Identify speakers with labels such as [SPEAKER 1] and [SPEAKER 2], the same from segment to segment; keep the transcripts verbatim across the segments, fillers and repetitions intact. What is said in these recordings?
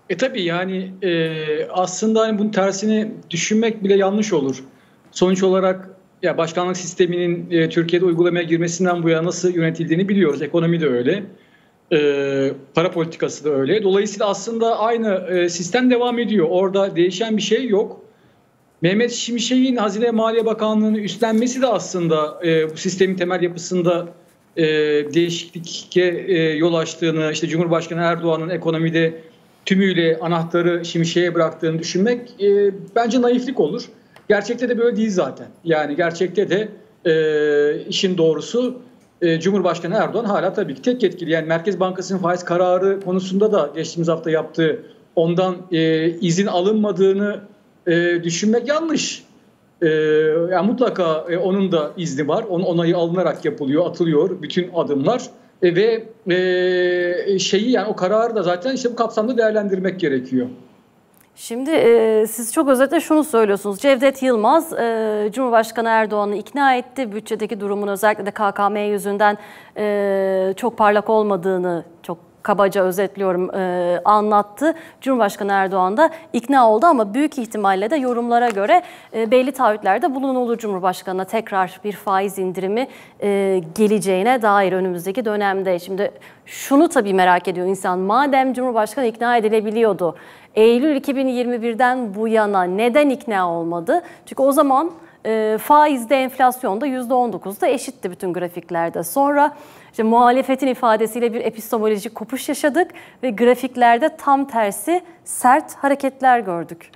[SPEAKER 1] E tabii yani e, aslında hani bunun tersini düşünmek bile yanlış olur. Sonuç olarak ya başkanlık sisteminin e, Türkiye'de uygulamaya girmesinden bu yana nasıl yönetildiğini biliyoruz. Ekonomi de öyle, e, para politikası da öyle. Dolayısıyla aslında aynı e, sistem devam ediyor. Orada değişen bir şey yok. Mehmet Şimşek'in Hazine Maliye Bakanlığı'nı üstlenmesi de aslında e, bu sistemin temel yapısında e, değişikliğe e, yol açtığını, işte Cumhurbaşkanı Erdoğan'ın ekonomide tümüyle anahtarı Şimşek'e bıraktığını düşünmek e, bence naiflik olur. Gerçekte de böyle değil zaten. Yani gerçekte de e, işin doğrusu e, Cumhurbaşkanı Erdoğan hala tabii ki tek yetkili. Yani Merkez Bankası'nın faiz kararı konusunda da geçtiğimiz hafta yaptığı ondan e, izin alınmadığını e, düşünmek yanlış. E, yani mutlaka e, onun da izni var. Onun onayı alınarak yapılıyor, atılıyor bütün adımlar. E, ve e, şeyi yani o kararı da zaten işte bu kapsamda değerlendirmek gerekiyor.
[SPEAKER 2] Şimdi e, siz çok özetle şunu söylüyorsunuz. Cevdet Yılmaz e, Cumhurbaşkanı Erdoğan'ı ikna etti. Bütçedeki durumun özellikle de K K M yüzünden e, çok parlak olmadığını çok kabaca özetliyorum e, anlattı. Cumhurbaşkanı Erdoğan da ikna oldu ama büyük ihtimalle de yorumlara göre e, belli taahhütlerde bulunuldu Cumhurbaşkanı'na tekrar bir faiz indirimi e, geleceğine dair önümüzdeki dönemde. Şimdi şunu tabii merak ediyor insan, madem Cumhurbaşkanı ikna edilebiliyordu, Eylül iki bin yirmi birden bu yana neden ikna olmadı? Çünkü o zaman e, faizde enflasyonda yüzde on dokuzda eşitti bütün grafiklerde. Sonra işte muhalefetin ifadesiyle bir epistemolojik kopuş yaşadık ve grafiklerde tam tersi sert hareketler gördük.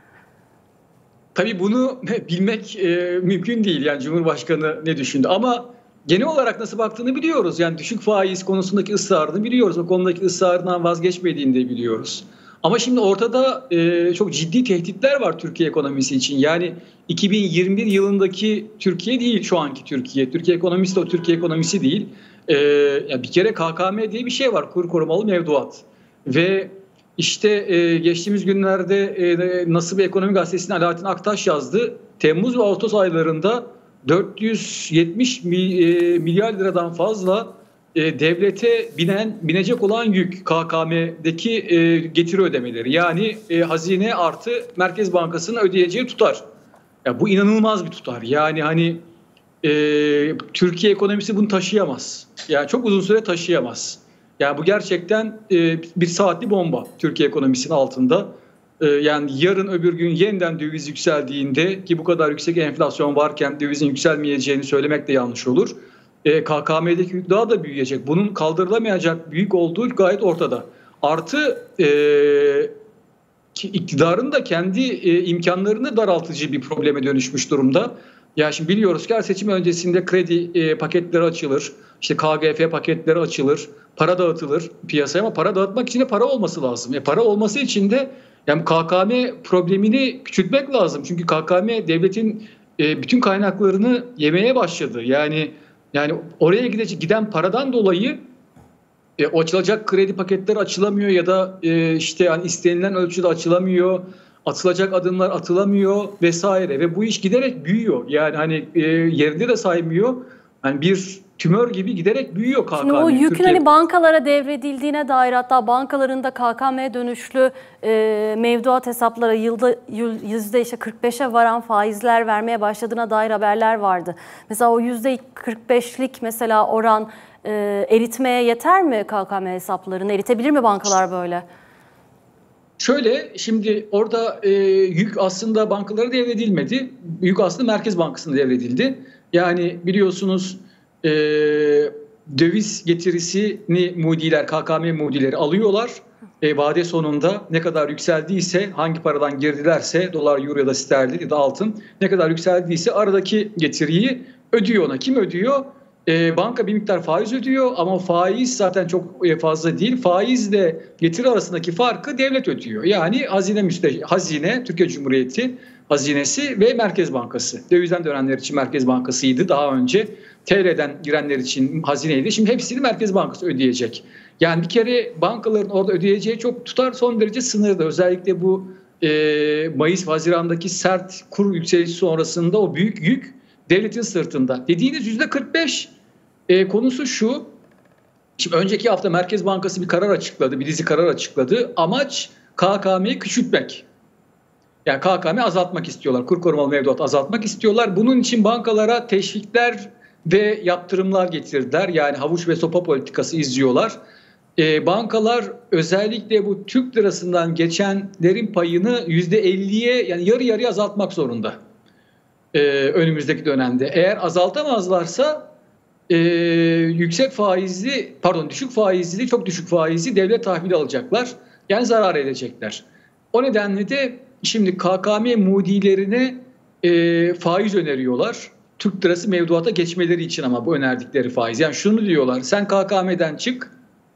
[SPEAKER 1] Tabii bunu bilmek e, mümkün değil. Yani Cumhurbaşkanı ne düşündü ama genel olarak nasıl baktığını biliyoruz. Yani düşük faiz konusundaki ısrarını biliyoruz. O konudaki ısrarından vazgeçmediğini de biliyoruz. Ama şimdi ortada e, çok ciddi tehditler var Türkiye ekonomisi için. Yani iki bin yirmi bir yılındaki Türkiye değil şu anki Türkiye. Türkiye ekonomisi de o Türkiye ekonomisi değil. E, ya bir kere K K M diye bir şey var. Kur korumalı mevduat. Ve işte e, geçtiğimiz günlerde e, Nasıl bir Ekonomi Gazetesi'nin Alaaddin Aktaş yazdı. Temmuz ve Ağustos aylarında dört yüz yetmiş milyar liradan fazla e, devlete binen binecek olan yük K K M'deki e, getiri ödemeleri. Yani e, hazine artı Merkez Bankası'nın ödeyeceği tutar. Ya bu inanılmaz bir tutar. Yani hani e, Türkiye ekonomisi bunu taşıyamaz. Yani çok uzun süre taşıyamaz. Yani bu gerçekten e, bir saatli bomba Türkiye ekonomisinin altında. E, yani yarın öbür gün yeniden döviz yükseldiğinde, ki bu kadar yüksek enflasyon varken dövizin yükselmeyeceğini söylemek de yanlış olur. E, K K M'deki yük daha da büyüyecek. Bunun kaldırılamayacak büyük olduğu gayet ortada. Artı e, iktidarın da kendi e, imkanlarını daraltıcı bir probleme dönüşmüş durumda. Ya şimdi biliyoruz ki her seçim öncesinde kredi e, paketleri açılır. İşte K G F paketleri açılır. Para dağıtılır piyasaya ama para dağıtmak için de para olması lazım. E, para olması için de yani K K M problemini küçültmek lazım. Çünkü K K M devletin e, bütün kaynaklarını yemeye başladı. Yani yani oraya gidecek giden paradan dolayı e, o açılacak kredi paketleri açılamıyor ya da e, işte yani istenilen ölçüde açılamıyor. Atılacak adımlar atılamıyor vesaire ve bu iş giderek büyüyor. Yani hani e, yerinde de saymıyor. Yani bir tümör gibi giderek büyüyor K K M.
[SPEAKER 2] Şimdi o yükün
[SPEAKER 1] Türkiye...
[SPEAKER 2] hani bankalara devredildiğine dair, hatta bankaların da K K M dönüşlü e, mevduat hesaplara yılda yüzde işte kırk beşe varan faizler vermeye başladığına dair haberler vardı. Mesela o yüzde kırk beşlik mesela oran e, eritmeye yeter mi K K M hesaplarını? Eritebilir mi bankalar böyle?
[SPEAKER 1] Şöyle, şimdi orada e, yük aslında bankalara devredilmedi. Yük aslında Merkez Bankası'na devredildi. Yani biliyorsunuz e, döviz getirisini mudiler, K K M mudileri alıyorlar. E, vade sonunda ne kadar yükseldiyse, hangi paradan girdilerse, dolar, euro ya da sterlin ya da altın, ne kadar yükseldiyse aradaki getiriyi ödüyor ona. Kim ödüyor? E, banka bir miktar faiz ödüyor ama faiz zaten çok fazla değil. Faizle getiri arasındaki farkı devlet ödüyor. Yani hazine müste hazine, Türkiye Cumhuriyeti hazinesi ve Merkez Bankası. Dövizden dönenler için Merkez Bankası'ydı daha önce. T L'den girenler için hazineydi. Şimdi hepsini Merkez Bankası ödeyecek. Yani bir kere bankaların orada ödeyeceği çok tutar, son derece sınırlı. Özellikle bu e, Mayıs-Haziran'daki sert kur yükselişi sonrasında o büyük yük devletin sırtında. Dediğiniz yüzde kırk beş e, konusu şu. Şimdi önceki hafta Merkez Bankası bir karar açıkladı, bir dizi karar açıkladı. Amaç K K M'yi küçültmek. Yani K K M azaltmak istiyorlar. Kur korumalı mevduat azaltmak istiyorlar. Bunun için bankalara teşvikler ve yaptırımlar getirdiler. Yani havuç ve sopa politikası izliyorlar. E, bankalar özellikle bu Türk lirasından geçenlerin payını yüzde elliye yani yarı yarıya azaltmak zorunda. E, önümüzdeki dönemde. Eğer azaltamazlarsa e, yüksek faizli pardon düşük faizli çok düşük faizli devlet tahvili alacaklar. Yani zarar edecekler. O nedenle de şimdi K K M mudilerine e, faiz öneriyorlar. Türk lirası mevduata geçmeleri için ama bu önerdikleri faiz. Yani şunu diyorlar, sen K K M'den çık,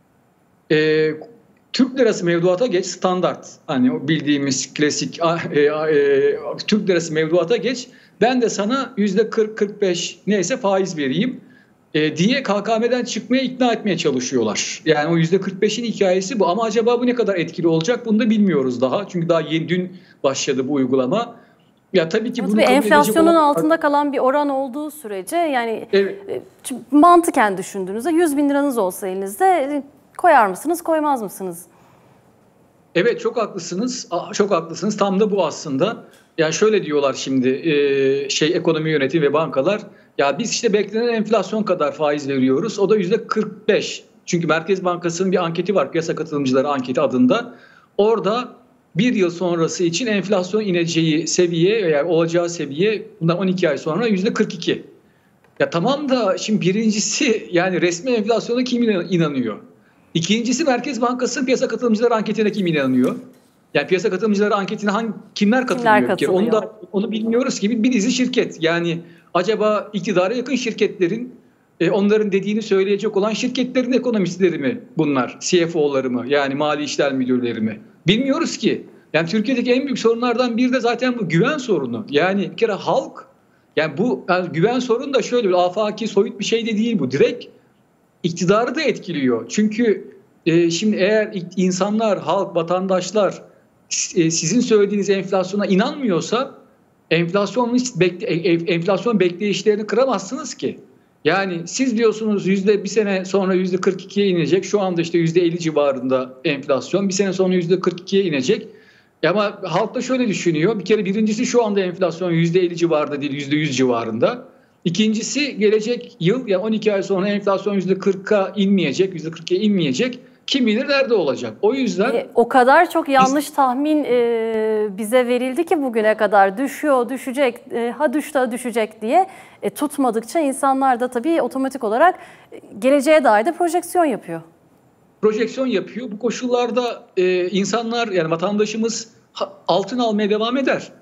[SPEAKER 1] e, Türk lirası mevduata geç, standart. Hani o bildiğimiz klasik e, e, Türk lirası mevduata geç. Ben de sana yüzde kırk kırk beş neyse faiz vereyim e, diye K K M'den çıkmaya ikna etmeye çalışıyorlar. Yani o yüzde kırk beşin hikayesi bu. Ama acaba bu ne kadar etkili olacak bunu da bilmiyoruz daha. Çünkü daha yeni dün başladı bu uygulama. Ya tabii ki bunu
[SPEAKER 2] bir enflasyonun olan... altında kalan bir oran olduğu sürece yani evet. Mantıken düşündüğünüzde yüz bin liranız olsa elinizde koyar mısınız, koymaz mısınız?
[SPEAKER 1] Evet, çok haklısınız. Çok haklısınız. Tam da bu aslında. Yani şöyle diyorlar şimdi e, şey ekonomi yönetimi ve bankalar. Ya biz işte beklenen enflasyon kadar faiz veriyoruz. O da yüzde kırk beş. Çünkü Merkez Bankası'nın bir anketi var. Piyasa katılımcıları anketi adında. Orada bir yıl sonrası için enflasyon ineceği seviye veya olacağı seviye bundan on iki ay sonra yüzde kırk iki. Ya tamam da şimdi birincisi yani resmi enflasyona kim inanıyor? İkincisi Merkez Bankası'nın piyasa katılımcıları anketine kim inanıyor? Yani piyasa katılımcıları anketine hangi kimler katılıyor?
[SPEAKER 2] Kimler katılıyor?
[SPEAKER 1] Onu da onu bilmiyoruz ki bir dizi şirket. Yani acaba iktidara yakın şirketlerin e, onların dediğini söyleyecek olan şirketlerin ekonomistleri mi bunlar? C F O'ları mı? Yani mali işler müdürleri mi? Bilmiyoruz ki. Yani Türkiye'deki en büyük sorunlardan biri de zaten bu güven sorunu. Yani bir kere halk yani bu yani güven sorunu da şöyle bir afaki soyut bir şey de değil bu. Direkt iktidarı da etkiliyor. Çünkü e, şimdi eğer insanlar, halk, vatandaşlar e, sizin söylediğiniz enflasyona inanmıyorsa enflasyon bekle, enflasyon bekleyişlerini kıramazsınız ki. Yani siz diyorsunuz yüzde bir sene sonra yüzde kırk ikiye inecek. Şu anda işte yüzde elli civarında enflasyon. Bir sene sonra yüzde kırk ikiye inecek. Ama halk da şöyle düşünüyor. Bir kere birincisi şu anda enflasyon yüzde elli civarında değil yüzde yüz civarında. İkincisi gelecek yıl yani on iki ay sonra enflasyon yüzde kırka inmeyecek. yüzde kırka inmeyecek. Kim bilir nerede olacak. O yüzden...
[SPEAKER 2] E, o kadar çok yanlış tahmin e, bize verildi ki bugüne kadar düşüyor, düşecek, e, ha düştü, ha düşecek diye e, tutmadıkça insanlar da tabii otomatik olarak geleceğe dair de projeksiyon yapıyor.
[SPEAKER 1] Projeksiyon yapıyor. Bu koşullarda e, insanlar yani vatandaşımız altın almaya devam eder.